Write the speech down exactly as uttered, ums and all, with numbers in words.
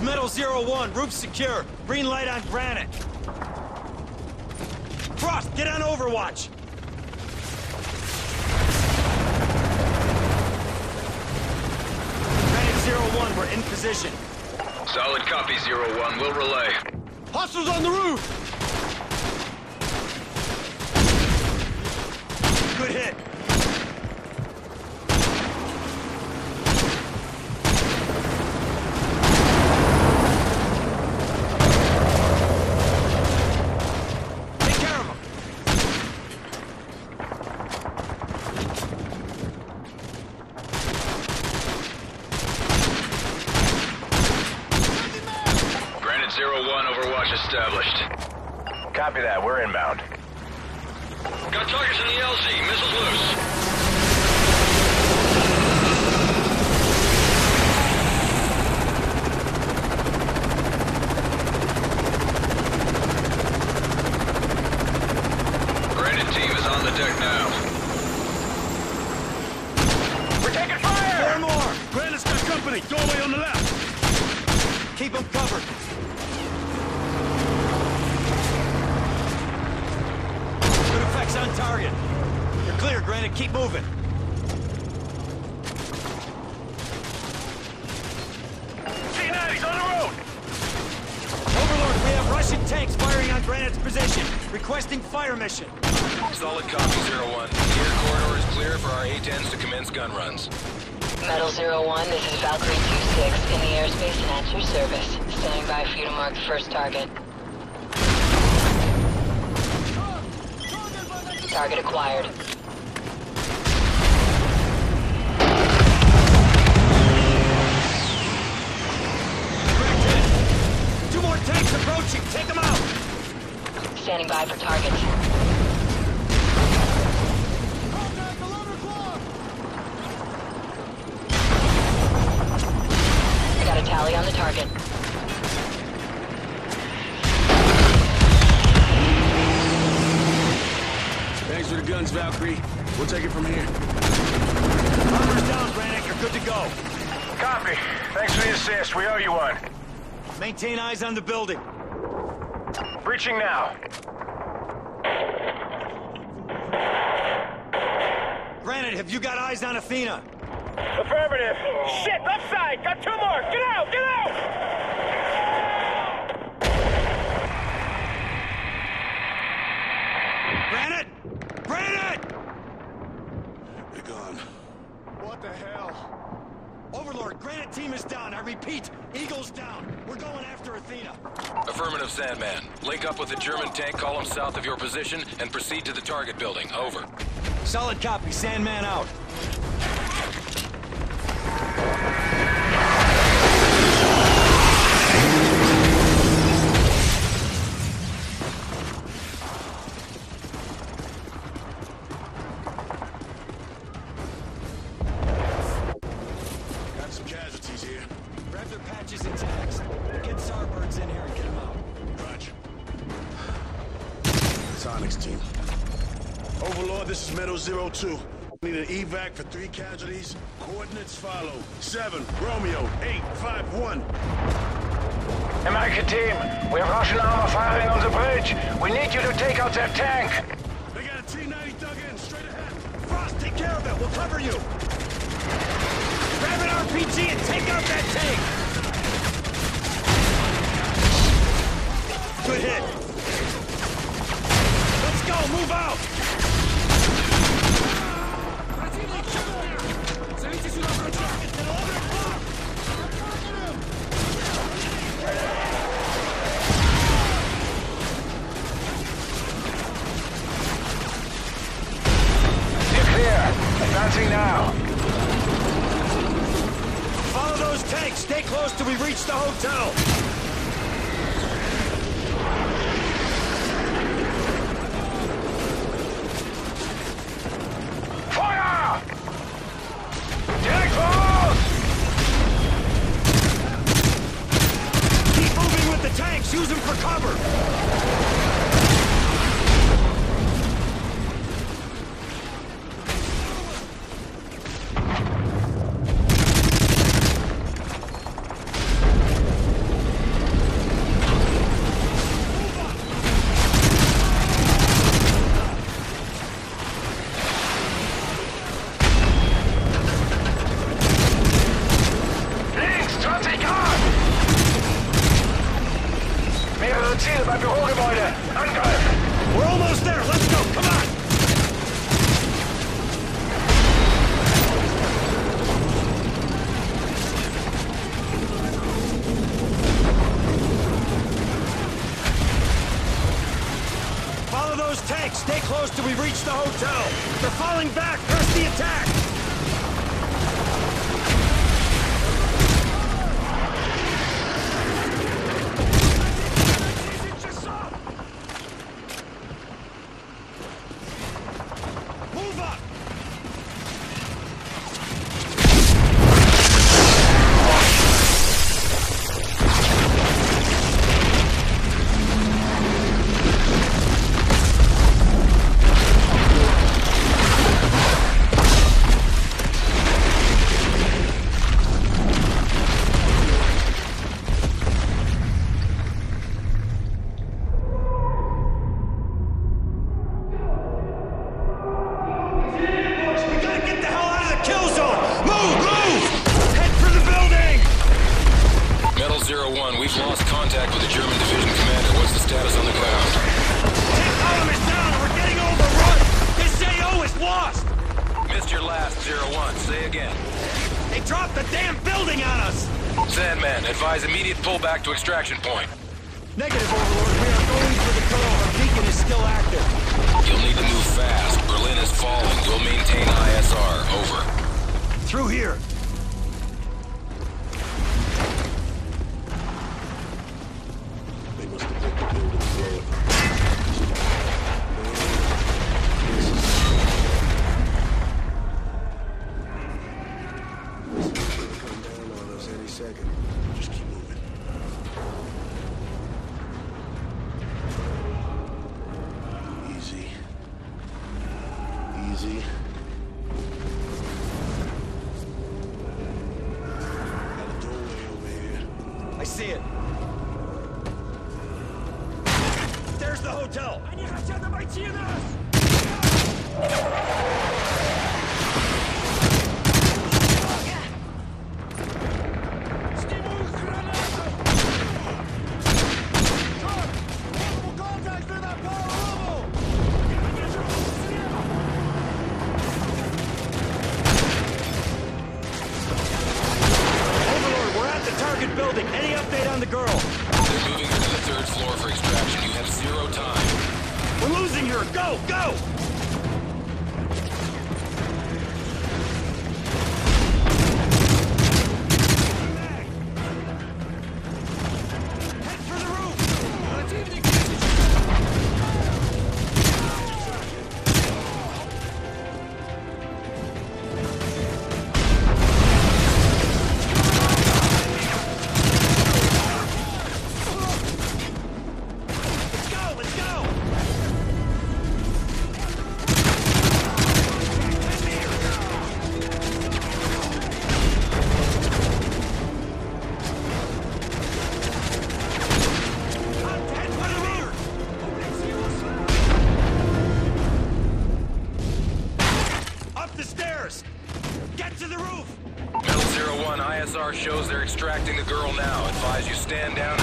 is Metal Zero One. Roof secure. Green light on Granite. Frost, get on Overwatch. Granite Zero One, we're in position. Solid copy, Zero One. We'll relay. Hostiles on the roof! Good hit. Take care of him. Granite Zero One, Overwatch established. Copy that. We're inbound. Got targets in the L Z. Missiles loose. Granite team is on the deck now. We're taking fire! Four more! Granite's got company! Doorway on the left! Keep them covered. Good effects on target. You're clear, Granite. Keep moving. T ninety's on the road! Overlord, we have Russian tanks firing on Granite's position. Requesting fire mission. Solid copy, Zero One. The air corridor is clear for our A tens to commence gun runs. Metal Zero One, this is Valkyrie two six in the airspace and at your service. Standing by for you to mark the first target. Target acquired. Correct hit. Two more tanks approaching. Take them out. Standing by for target. I got a tally on the target. Thanks for the guns, Valkyrie. We'll take it from here. Armor's down, Granite. You're good to go. Copy. Thanks for the assist. We owe you one. Maintain eyes on the building. Breaching now. Granite, have you got eyes on Athena? Affirmative. Shit, left side. Got two more. Get out, get out! Granite! Granite! They're gone. What the hell? Overlord, Granite team is down. I repeat, Eagle's down. We're going after Athena. Affirmative, Sandman. Link up with the German tank column south of your position and proceed to the target building. Over. Solid copy. Sandman out. Got some casualties here. Grab their patches and tags. Get Starbirds in here and get them out. Roger. Sonic's team. Overlord, this is Metal Zero Two. Need an evac for three casualties. Coordinates follow. Seven, Romeo, eight, five, one. American team, we have Russian armor firing on the bridge. We need you to take out their tank. They got a T ninety dug in, straight ahead. Frost, take care of it. We'll cover you. Grab an R P G and take out that tank. Good hit. Let's go. Move out. You're clear. Advancing now. Follow those tanks. Stay close till we reach the hotel. Fire! Tank falls! Keep moving with the tanks. Use them for cover. bei Bürogebäude. Angreifen! We're almost there. Let's go. Come on. Follow those tanks. Stay close till we reach the hotel. They're falling back. Press the attack. We've lost contact with the German division commander. What's the status on the ground? Tank column is down and we're getting overrun! This A O is lost! Missed your last, Zero One. Say again. They dropped the damn building on us! Sandman, advise immediate pullback to extraction point. Negative, Overlord. We are going for the girl. Her beacon is still active. You'll need to move fast. Berlin is falling. We'll maintain I S R. Over. Through here. Just keep moving. Easy. Easy. Got a doorway over here. I see it. There's the hotel. Они хотят обойти нас! Building. Any update on the girl? They're moving her to the third floor for extraction. You have zero time. We're losing her. Go, go! Head for the roof! Get to the roof! Metal Zero One, I S R shows they're extracting the girl now. Advise you stand down